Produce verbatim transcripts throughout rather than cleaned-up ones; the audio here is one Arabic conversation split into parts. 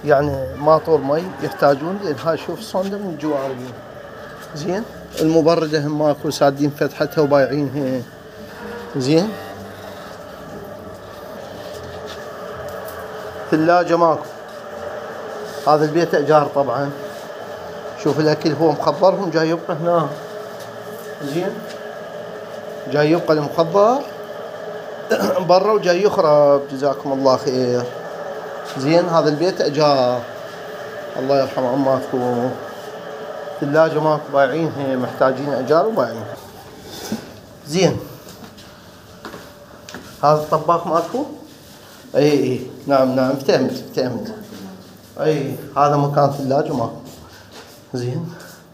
يعني ماطور مي يحتاجون، لان هاي شوف صندة من الجوارين. زين المبردة هم ماكو، سادين فتحتها وبايعينها. زين ثلاجة ماكو. هذا البيت ايجار طبعا. شوف الاكل هو مخضرهم جاي يبقى هنا. زين جاي يبقى المخضر برا وجاي يخرب. جزاكم الله خير. زين هذا البيت ايجار. الله يرحم اماتكم. ثلاجة ماكو بايعينها، محتاجين ايجار وبايعينها. زين هذا الطباخ ماكو. اي اي نعم نعم افتهمت افتهمت. اي هذا مكان ثلاجة ماكو. زين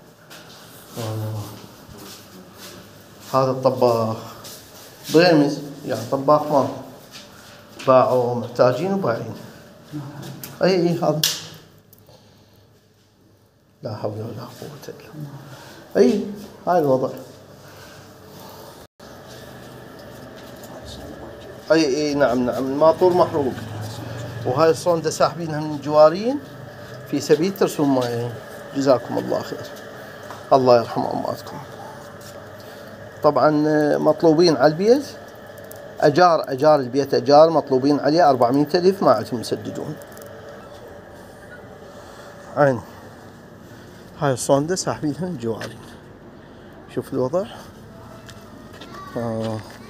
هذا الطباخ بريمز، يعني طباخ ماكو، باعوا محتاجين وبايعين. اي اي هذا لا حول ولا قوة الا بالله. اي هاي الوضع. اي اي نعم نعم الماطور محروق، وهاي الصندة ساحبينها من الجوارين في سبيل ترسوم ماي. جزاكم الله خير. الله يرحم اماتكم. طبعا مطلوبين على البيت اجار، اجار البيت اجار مطلوبين عليه أربعمية ألف، ما عندهم يسددون. عين هاي الصندة ساحبينها من الجوارين. شوف الوضع. آه.